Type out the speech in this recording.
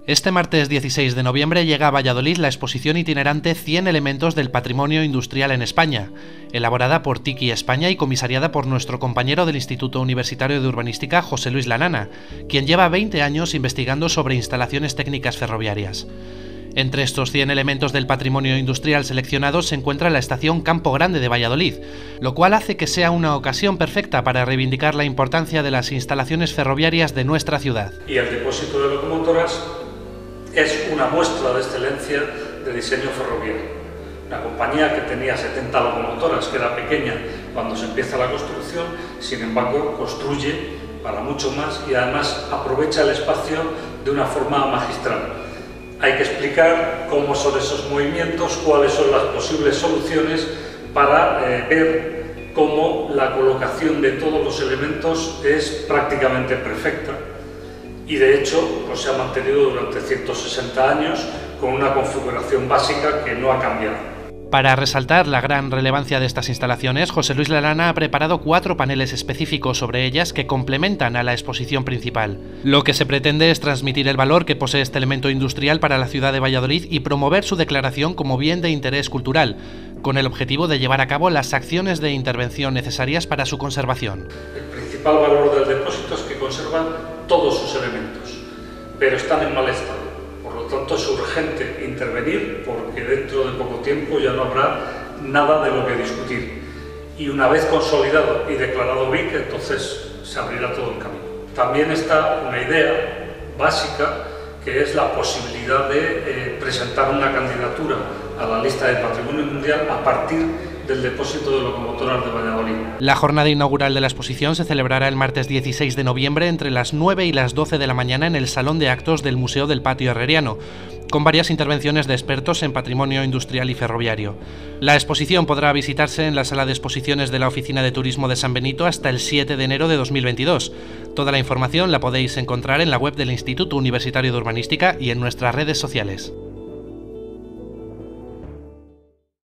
Este martes 16 de noviembre llega a Valladolid la exposición itinerante 100 elementos del patrimonio industrial en España, elaborada por Tiki España y comisariada por nuestro compañero del Instituto Universitario de Urbanística, José Luis Lanana, quien lleva 20 años investigando sobre instalaciones técnicas ferroviarias. Entre estos 100 elementos del patrimonio industrial seleccionados se encuentra la estación Campo Grande de Valladolid, lo cual hace que sea una ocasión perfecta para reivindicar la importancia de las instalaciones ferroviarias de nuestra ciudad. Y el depósito de locomotoras es una muestra de excelencia de diseño ferroviario. Una compañía que tenía 70 locomotoras, que era pequeña cuando se empieza la construcción, sin embargo construye para mucho más y además aprovecha el espacio de una forma magistral. Hay que explicar cómo son esos movimientos, cuáles son las posibles soluciones para ver cómo la colocación de todos los elementos es prácticamente perfecta y de hecho pues, se ha mantenido durante 160 años con una configuración básica que no ha cambiado. Para resaltar la gran relevancia de estas instalaciones, José Luis Lanana ha preparado 4 paneles específicos sobre ellas que complementan a la exposición principal. Lo que se pretende es transmitir el valor que posee este elemento industrial para la ciudad de Valladolid y promover su declaración como bien de interés cultural, con el objetivo de llevar a cabo las acciones de intervención necesarias para su conservación. El principal valor del depósito es que conservan todos sus elementos, pero están en mal estado. Por lo tanto, es urgente intervenir porque dentro de poco tiempo ya no habrá nada de lo que discutir. Y una vez consolidado y declarado BIC, entonces se abrirá todo el camino. También está una idea básica que es la posibilidad de presentar una candidatura a la lista del Patrimonio Mundial a partir del depósito de locomotoras de Valladolid. La jornada inaugural de la exposición se celebrará el martes 16 de noviembre entre las 9 y las 12 de la mañana en el Salón de Actos del Museo del Patio Herreriano, con varias intervenciones de expertos en patrimonio industrial y ferroviario. La exposición podrá visitarse en la sala de exposiciones de la Oficina de Turismo de San Benito hasta el 7 de enero de 2022. Toda la información la podéis encontrar en la web del Instituto Universitario de Urbanística y en nuestras redes sociales.